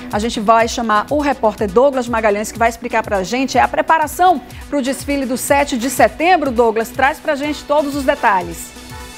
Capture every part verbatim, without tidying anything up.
A gente vai chamar o repórter Douglas Magalhães, que vai explicar pra gente a preparação para o desfile do sete de setembro. Douglas, traz pra gente todos os detalhes.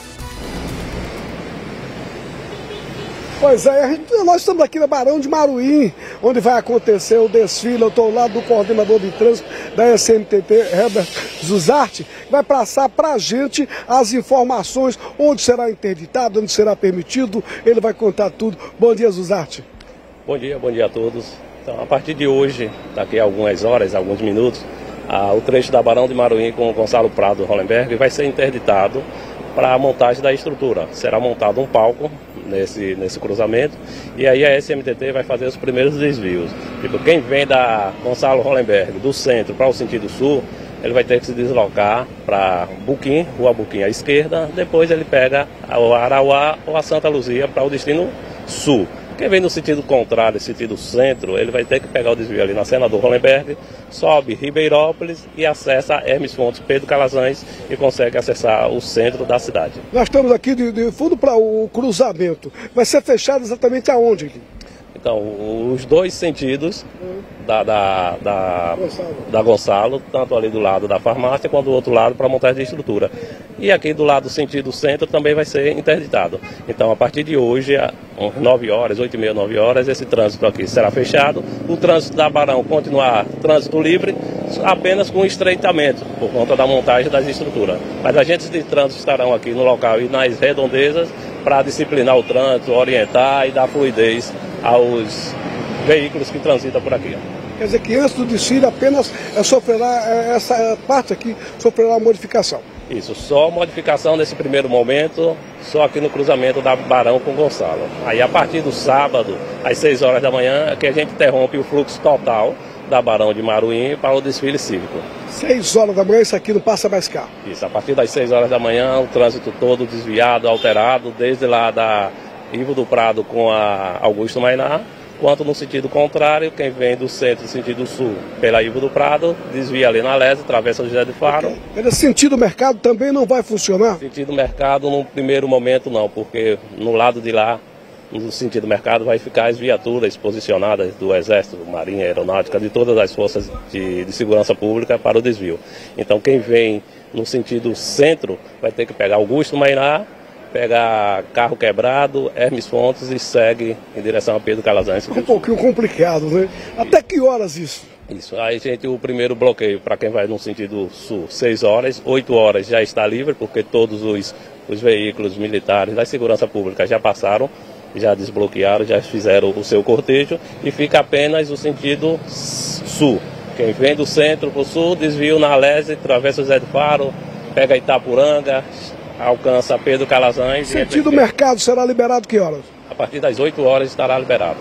Pois é, a gente, nós estamos aqui na Barão de Maruim, onde vai acontecer o desfile. Eu estou ao lado do coordenador de trânsito da S M T T, Herbert Zuzarte, que vai passar para a gente as informações, onde será interditado, onde será permitido. Ele vai contar tudo. Bom dia, Zuzarte. Bom dia, bom dia a todos. Então, a partir de hoje, daqui a algumas horas, alguns minutos, ah, o trecho da Barão de Maruim com o Gonçalo Prado Hollenberg vai ser interditado para a montagem da estrutura. Será montado um palco nesse, nesse cruzamento e aí a S M T T vai fazer os primeiros desvios. Tipo, quem vem da Gonçalo Hollenberg, do centro para o sentido sul, ele vai ter que se deslocar para Buquim, Rua Buquim à esquerda, depois ele pega o Arauá ou a Santa Luzia para o destino sul. Quem vem no sentido contrário, sentido centro, ele vai ter que pegar o desvio ali na Senador Hollenberg, sobe Ribeirópolis e acessa Hermes Fontes, Pedro Calazans e consegue acessar o centro da cidade. Nós estamos aqui de, de fundo para o cruzamento. Vai ser fechado exatamente aonde aqui? Então, os dois sentidos da, da, da, Gonçalo. da Gonçalo, tanto ali do lado da farmácia quanto do outro lado para montagem de estrutura. E aqui do lado sentido centro também vai ser interditado. Então, a partir de hoje, às nove horas, oito e meia, nove horas, esse trânsito aqui será fechado. O trânsito da Barão continuar trânsito livre, apenas com estreitamento, por conta da montagem das estruturas. Mas agentes de trânsito estarão aqui no local e nas redondezas para disciplinar o trânsito, orientar e dar fluidez aos veículos que transitam por aqui. Quer dizer que antes do desfile apenas sofrerá, essa parte aqui sofrerá modificação. Isso, só modificação nesse primeiro momento, só aqui no cruzamento da Barão com Gonçalo. Aí a partir do sábado, às seis horas da manhã, é que a gente interrompe o fluxo total da Barão de Maruim para o desfile cívico. seis horas da manhã, isso aqui não passa mais carro? Isso, a partir das seis horas da manhã, o trânsito todo desviado, alterado, desde lá da Ivo do Prado com a Augusto Mainá, quanto no sentido contrário, quem vem do centro, sentido sul, pela Ivo do Prado, desvia ali na Lese, atravessa o José de Faro. Okay. Sentido mercado também não vai funcionar? Sentido mercado, no primeiro momento não, porque no lado de lá, no sentido mercado, vai ficar as viaturas posicionadas do Exército, Marinha, Aeronáutica, de todas as forças de, de segurança pública para o desvio. Então quem vem no sentido centro vai ter que pegar Augusto Mainá, pegar carro quebrado, Hermes Fontes e segue em direção a Pedro Calazans. É um pouquinho complicado, né? Até que horas isso? Isso, aí gente, o primeiro bloqueio para quem vai no sentido sul, seis horas, oito horas já está livre, porque todos os, os veículos militares da segurança pública já passaram, já desbloquearam, já fizeram o seu cortejo e fica apenas o sentido sul. Quem vem do centro para o sul, desvio na Lese, atravessa o Zé de Faro, pega Itapuranga, alcança Pedro Calazans. Sentido mercado será liberado que horas? A partir das oito horas estará liberado.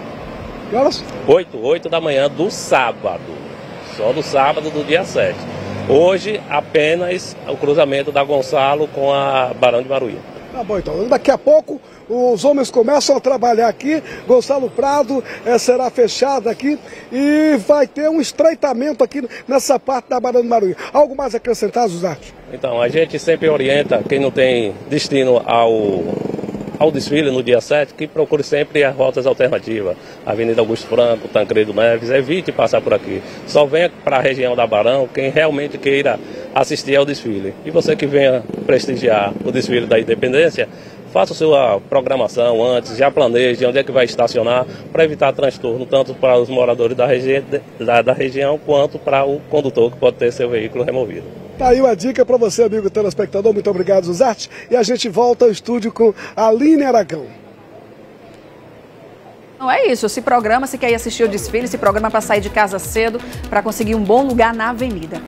Que horas? oito, oito da manhã do sábado. Só do sábado do dia sete. Hoje apenas o cruzamento da Gonçalo com a Barão de Maruim. Tá bom, então. Daqui a pouco os homens começam a trabalhar aqui. Gonçalo Prado é, será fechado aqui e vai ter um estreitamento aqui nessa parte da Barão de Maruim. Algo mais a acrescentar, Zuzarte? Então, a gente sempre orienta quem não tem destino ao, ao desfile no dia sete, que procure sempre as rotas alternativas. Avenida Augusto Franco, Tancredo Neves, evite passar por aqui. Só venha para a região da Barão quem realmente queira assistir ao desfile. E você que venha prestigiar o desfile da Independência, faça sua programação antes, já planeje onde é que vai estacionar para evitar transtorno tanto para os moradores da, regi da, da região quanto para o condutor que pode ter seu veículo removido. Tá aí uma dica para você, amigo telespectador. Muito obrigado, Zuzarte. E a gente volta ao estúdio com a Aline Aragão. Não é isso, se programa, se quer ir assistir o desfile, se programa para sair de casa cedo, para conseguir um bom lugar na avenida.